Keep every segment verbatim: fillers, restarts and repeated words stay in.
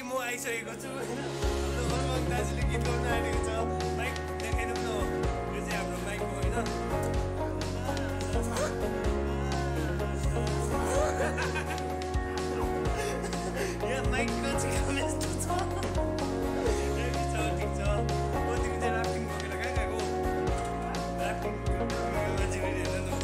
म आइसकेको छु हाम्रो दाजुले गीत गाउन आइरहेको छ माइक देखाइदिउँ न यो चाहिँ हाम्रो माइक हो होइन यहाँ माइकको चाहिँ यस्तो छ ठिक छ म तिमी चाहिँ राफ्टिङ बोकेर कहाँ गएको राफ्टिङ मान्छे फेरि हेर न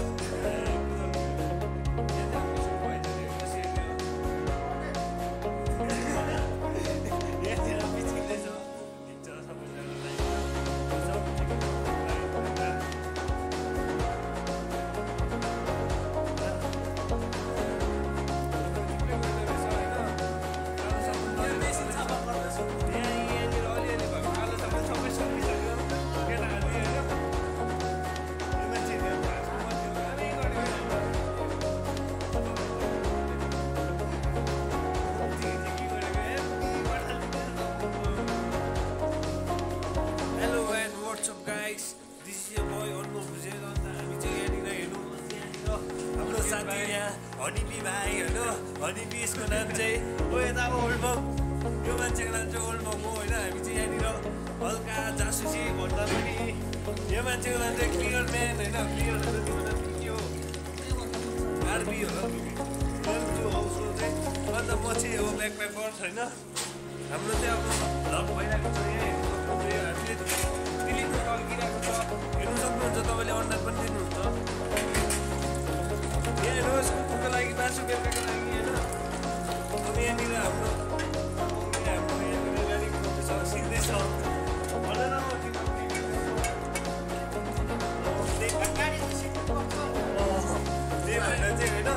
साथी यहाँ हनिबी भाइ होइन हनिबी यसको नाम चाहिँ हो यता ओल्डबम यो मान्छेको नाम चाहिँ ओल्डबम हो होइन हामी चाहिँ यहाँनिर हल्का जासुसी भन्दा पनि यो मान्छेको नाम चाहिँ क्लियर म्यान होइन क्लियर तिम्रो नाम के हो आरबी हो त्यो हाउसको चाहिँ अन्त म चाहिँ हो ब्याक प्याकर्स होइन हाम्रो चाहिँ अब भ्लग भइरहेको छ यहाँ हामीले दिल्लीको टल्किरहेको छ हेर्नु सक्नुहुन्छ तपाईँले अन्डर पनि दिनुहुन्छ यहाँ हेर्नुहोस् कुकुरको लागि मासु बेच्नको लागि होइन अब यहाँनिर हाम्रो हाम्रो यहाँनिर गाडी कुदाउँदैछ सिक्दैछ भनेर म त्यही भएर चाहिँ होइन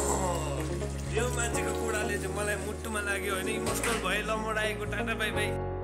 यो मान्छेको कुराले चाहिँ मलाई मुटुमा लाग्यो होइन इमोसनल भयो लमोडाएको टाटा बाई बाई